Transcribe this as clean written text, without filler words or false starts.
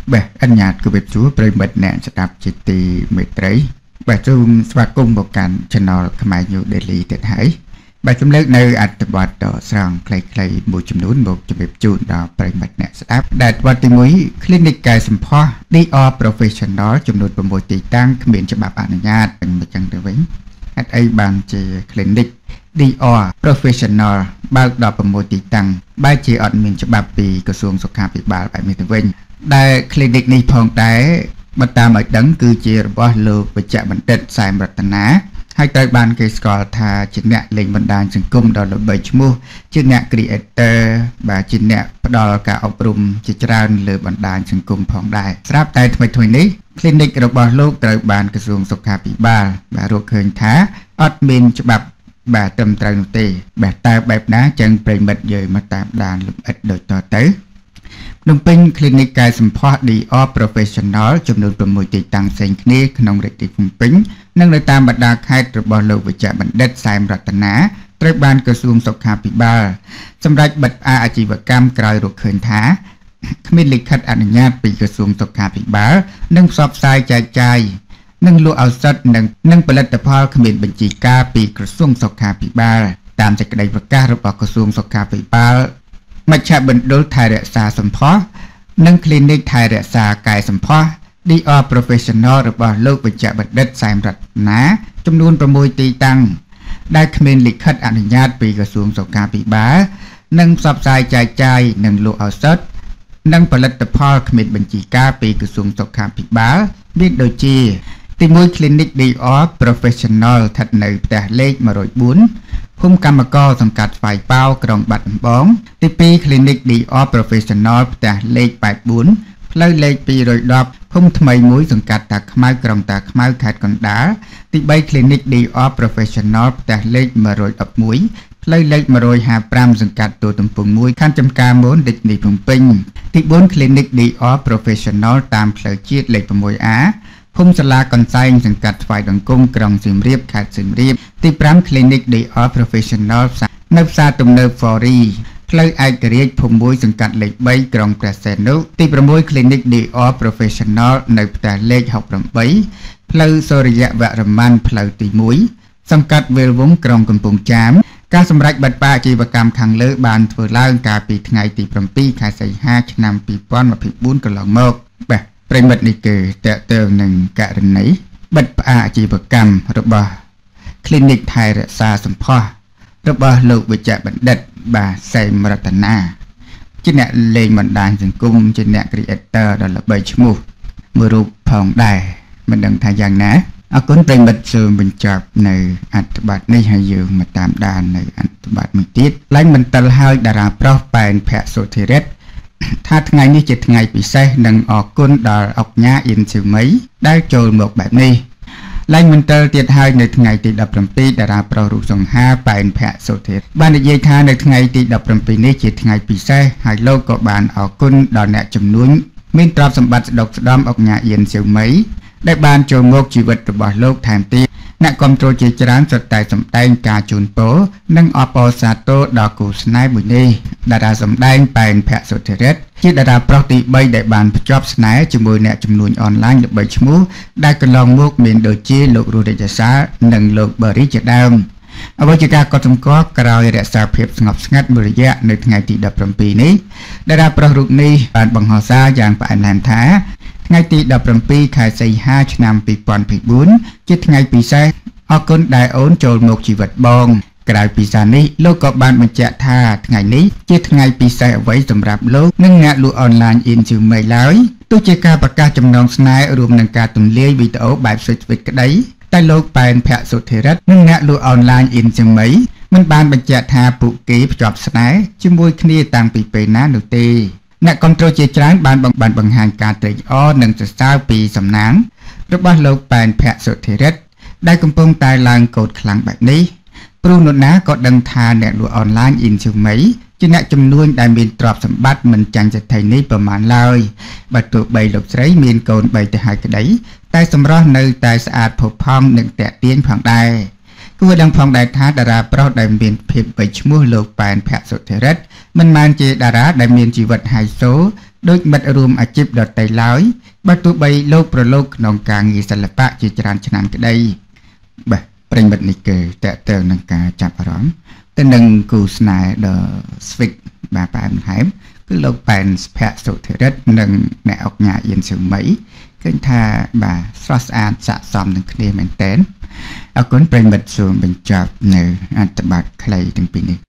បាទអញ្ញាតគវិតជួប្រិមិត្តអ្នកស្ដាប់ជាទីមេត្រីបាទសូមស្វាគមន៍មកកាន់ Channel ខ្មែរ New Daily ទៀតហើយបាទជំលើកនៅអត្ថបទដ៏ស្រង់ខ្លីៗមួយចំនួនមកជម្រាបជូនដល់ប្រិមិត្តអ្នកស្ដាប់ដែលអត្ថបទទី1 Clinic កែសម្ផស្ស DR Professional ចំនួន6ទីតាំងគ្មានច្បាប់អនុញ្ញាតអញ្ចឹងទៅវិញហេតុអីបានជា Clinic DR Professional បើក16ទីតាំងបែរជាអត់មានច្បាប់ពីក្រសួងសុខាភិបាលបែបនេះទៅវិញដែល Clinic នេះផងដែរបើតាមឲ្យដឹងគឺជារបស់លោកវេជ្ជបណ្ឌិតសែមរតនាហើយត្រូវបានគេស្គាល់ថាជាអ្នកលេងបណ្ដាញសង្គមដ៏ល្បីឈ្មោះជាអ្នក Creator បាទជាអ្នកផ្ដល់ការអប់រំជាច្រើនលើបណ្ដាញសង្គមផងដែរស្រាប់តែថ្មីនេះ Clinic របស់លោកត្រូវបានក្រសួងសុខាភិបាលបាទរកឃើញថាអត់មានច្បាប់បាទត្រឹមត្រូវនោះទេបាទតើបែបណាចឹងប្រិមិត្តយើងមកតាមដានលម្អិតដូចតទៅភ្នំពេញ Clinic កែសម្ផស្ស DR Professional ចំនួន6ទីតាំងផ្សេងគ្នាក្នុងរាជធានីភ្នំពេញនិងនៅតាមបណ្ដាខេត្តរបស់លោកវេជ្ជបណ្ឌិតសែមរតនាត្រូវបានក្រសួងសុខាភិបាលសម្រាប់បិទផ្អាកអាជីវកម្មក្រោយរកឃើញថាគ្មានលិខិតអនុញ្ញាតពីក្រសួងសុខាភិបាលនិងផ្សព្វផ្សាយចែកចាយនិងលក់ឱសថនិងផលិតផលគ្មានបញ្ជីការពីក្រសួងសុខាភិបាលតាមសេចក្តីប្រកាសរបស់ក្រសួងសុខាភិបាលមជ្ឈមណ្ឌលថែរក្សាសម្ផស្សនិង Clinic ថែរក្សាកាយសម្ផស្ស DR Professional របស់លោកវេជ្ជបណ្ឌិតសែមរតនាចំនួន6ទីតាំងដែលគ្មានលិខិតអនុញ្ញាតពីក្រសួងសុខាភិបាលនិងផ្សព្វផ្សាយចែកចាយនិងលក់ឱសថនិងផលិតផលគ្មានបញ្ជីការពីក្រសួងសុខាភិបាលមានដូចជាទី1 Clinic DR Professional ស្ថិតនៅផ្ទះលេខ104ភូមិកម្មករសង្កាត់ស្វាយប៉ោក្រុងបាត់ដំបងទី2 Clinic DR Professional ផ្ទះលេខ84ផ្លូវលេខ210ភូមិថ្មីមួយសង្កាត់តាខ្មៅក្រុងតាខ្មៅខេត្តកណ្ដាលទី3 Clinic DR Professional ផ្ទះលេខ111ផ្លូវលេខ155សង្កាត់ទួលទំពង់1ខណ្ឌចំការមនរាជធានីភ្នំពេញទី4 Clinic DR Professional តាមផ្លូវជាតិលេខ 6A ភូមិសាលាកន្សែងសង្កាត់ស្វាយបង្គំក្រុងសៀមរាបខេត្តសៀមរាបទី5 Clinic DR Professional នៅផ្សារទំនើប Fori ផ្លូវឯករាជ្យភូមិ1សង្កាត់លេខ3ក្រុងព្រះសីហនុទី6 Clinic DR Professional នៅផ្ទះលេខ68ផ្លូវសូរិយវរ្ម័នផ្លូវទី1សង្កាត់វេលវងក្រុងកំពង់ចាមការសម្រេចបិទផ្អាកអាជីវកម្មខាងលើបានធ្វើឡើងកាលពីថ្ងៃទី7ខែសីហាឆ្នាំ2024កន្លងមកបាទប្រិមិត្តនេះគឺតើតើនឹងករណីបិទផ្អាកអាជីវកម្មរបស់ Clinic ថែរក្សាសម្ផស្សរបស់លោកវេជ្ជបណ្ឌិតបាទសែមរតនាជាអ្នកលេងបណ្ដាញសង្គមជាអ្នក Creator ដ៏ល្បីឈ្មោះមួយរូបផងដែរមិនដឹងថាយ៉ាងណាអរគុណប្រិមិត្តសូមបញ្ចប់នៅអត្ថបទនេះហើយយើងមកតាមដាននៅអត្ថបទមួយទៀតឡើងមិនតិលហើយតារាប្រុសប៉ែនភ័ក្រសុធិរិទ្ធថាថ្ងៃនេះជាថ្ងៃពិសេសនិងអរគុណដល់អុកញ៉ាអ៊ីនសឺមីដែលចូលមកបែបនេះឡើងមិនតិលទៀតហើយនៅថ្ងៃទី17តារាប្រុសរូបសង្ហាប៉ែនភ័ក្រសុធិរិទ្ធបាននិយាយថានៅថ្ងៃទី17នេះជាថ្ងៃពិសេសហើយលោកក៏បានអរគុណដល់អ្នកជំនួញមានទ្រព្យសម្បត្តិស្ដុកស្ដំអុកញ៉ាអ៊ីនសឺមីដែលបានចូលមកជីវិតរបស់លោកថែមទៀតអ្នកគ្រប់គ្រងជាច្រើនសុទ្ធតែសម្ដែងការជូនពរនិងអបអរសាទរដល់គូស្នេហ៍មួយនេះតារាសម្ដែងប៉ែនភ័ក្រសុធិរិទ្ធជាតារាប្រុសទី3ដែលបានភ្ជាប់ស្នេហ៍ជាមួយអ្នកជំនួញអនឡាញល្បីឈ្មោះដែលកន្លងមកមានដូចជាលោករស់រាជសារនិងលោកបរិជាដើមអ្វីជាការកត់សម្គាល់ក្រោយរក្សាភាពស្ងប់ស្ងាត់មួយរយៈនៅថ្ងៃទី17នេះតារាប្រុសរូបនេះបានបង្ហោះសារយ៉ាងផ្អែមល្ហែមថាថ្ងៃទី17ខែសីហាឆ្នាំ2024ជាថ្ងៃពិសេសអរគុណដែលអូនចូលមកជីវិតបងក្រៅពីសារនេះលោកក៏បានបញ្ជាក់ថាថ្ងៃនេះជាថ្ងៃពិសេសអ្វីសម្រាប់លោកនិងអ្នកលក់អនឡាញអ៊ីនជឺមីឡើយទោះជាការប្រកាសចំណងស្នេហ៍រួមនឹងការទម្លាយវីដេអូបែបស្វីតក្តីតែលោកប៉ែនភ័ក្រសុធិរិទ្ធនិងអ្នកលក់អនឡាញអ៊ីនជឺមីមិនបានបញ្ជាក់ថាពួកគេភ្ជាប់ស្នេហ៍ជាមួយគ្នាតាំងពីពេលណានោះទេអ្នកគ្រប់គ្រងជាច្រើនបានបង្ហាញការត្រេកអរនិងសរសើរពីសំណាងរបស់លោកប៉ែនភ័ក្រសុធិរិទ្ធដែលកំពុងតែឡើងកូដខ្លាំងបែបនេះព្រោះនរណាក៏ដឹងថាអ្នកលក់អនឡាញអ៊ីនជឺមីជាអ្នកជំនួញដែលមានទ្រព្យសម្បត្តិមិនចាញ់ចថៃនេះប្រមាណឡើយបើទោះបីលោកស្រីមានកូន3ទៅហើយក្តីតែសម្រស់នៅតែស្អាតផូរផង់និងទាក់ទាញផងដែរគួរដឹងផងដែរថាតារាប្រុសដែលមានភាពបីឈ្មោះលោកប៉ែនភ័ក្រសុធិរិទ្ធមិនមែនជាតារាដែលមានជីវិតហៃសូដូចមិត្តរួមអាជីពដទៃឡើយបើទោះបីលោកប្រឡូកក្នុងការងារសិល្បៈជាច្រើនឆ្នាំក្តីបាទប្រិយមិត្តនេះគឺតើតើនឹងការចាប់អារម្មណ៍ទៅនឹងគូស្នេហ៍ដ៏ស្វិកបាទប៉ែនហែមគឺលោកប៉ែនសុភ័ក្រសុធិរិទ្ធនិងអ្នកអុកញ៉ាអៀនសឺមីឃើញថាបាទស្រស់ស្អាតស័ក្តិសមនឹងគ្នាមែនទែនអរគុណប្រិយមិត្តសូមបញ្ចប់នៅអត្ថបទខ្លីទាំងពីរនេះ